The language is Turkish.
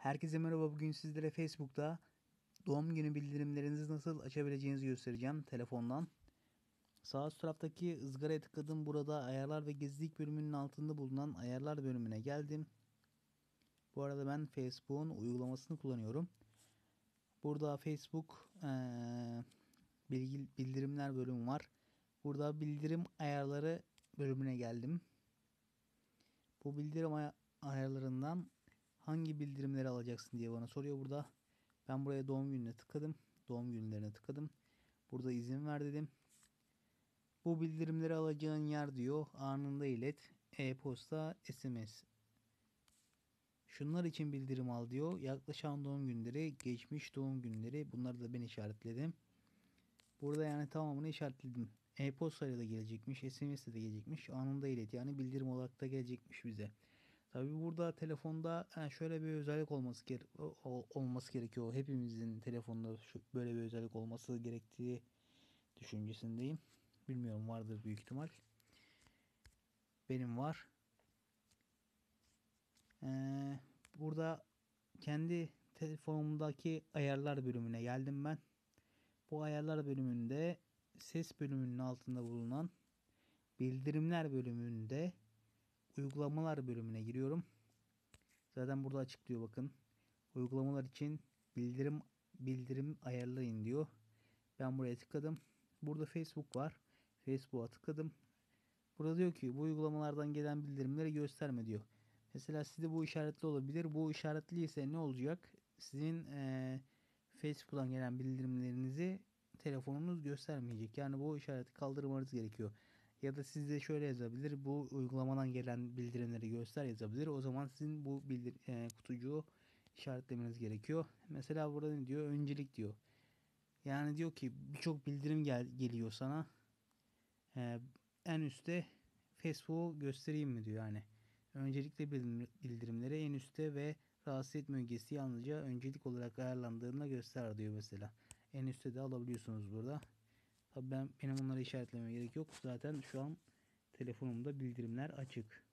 Herkese merhaba. Bugün sizlere Facebook'ta doğum günü bildirimlerinizi nasıl açabileceğinizi göstereceğim telefondan. Sağ üst taraftaki ızgaraya tıkladım. Burada ayarlar ve gizlilik bölümünün altında bulunan ayarlar bölümüne geldim. Bu arada ben Facebook'un uygulamasını kullanıyorum. Burada Facebook bildirimler bölümü var. Burada bildirim ayarları bölümüne geldim. Bu bildirim ayarlarından hangi bildirimleri alacaksın diye bana soruyor burada. Ben buraya doğum gününe tıkladım. Doğum günlerine tıkladım. Burada izin ver dedim. Bu bildirimleri alacağın yer diyor. Anında ilet. E-posta, SMS. Şunlar için bildirim al diyor. Yaklaşan doğum günleri, geçmiş doğum günleri. Bunları da ben işaretledim. Burada yani tamamını işaretledim. E-posta ile de gelecekmiş. SMS ile de gelecekmiş. Anında ilet. Yani bildirim olarak da gelecekmiş bize. Tabi burada telefonda şöyle bir özellik olması gerekiyor. Hepimizin telefonda böyle bir özellik olması gerektiği düşüncesindeyim. Bilmiyorum, vardır büyük ihtimal. Benim var. Burada kendi telefonumdaki ayarlar bölümüne geldim ben. Bu ayarlar bölümünde ses bölümünün altında bulunan bildirimler bölümünde uygulamalar bölümüne giriyorum. Zaten burada açıklıyor bakın. Uygulamalar için bildirim ayarlayın diyor. Ben buraya tıkladım. Burada Facebook var. Facebook'a tıkladım. Burada diyor ki bu uygulamalardan gelen bildirimleri gösterme diyor. Mesela sizde bu işaretli olabilir. Bu işaretli ise ne olacak? Sizin Facebook'tan gelen bildirimlerinizi telefonunuz göstermeyecek. Yani bu işareti kaldırmanız gerekiyor. Ya da sizde şöyle yazabilir. Bu uygulamadan gelen bildirimleri göster yazabilir. O zaman sizin bu kutucuğu işaretlemeniz gerekiyor. Mesela burada ne diyor? Öncelik diyor. Yani diyor ki birçok bildirim geliyor sana. En üstte Facebook'u göstereyim mi diyor yani. Öncelikle bildirimleri en üstte ve rahatsız etme ögesi yalnızca öncelik olarak ayarlandığında göster diyor mesela. En üstte de alabiliyorsunuz burada. Tabii benim onları işaretlememe gerek yok. Zaten şu an telefonumda bildirimler açık.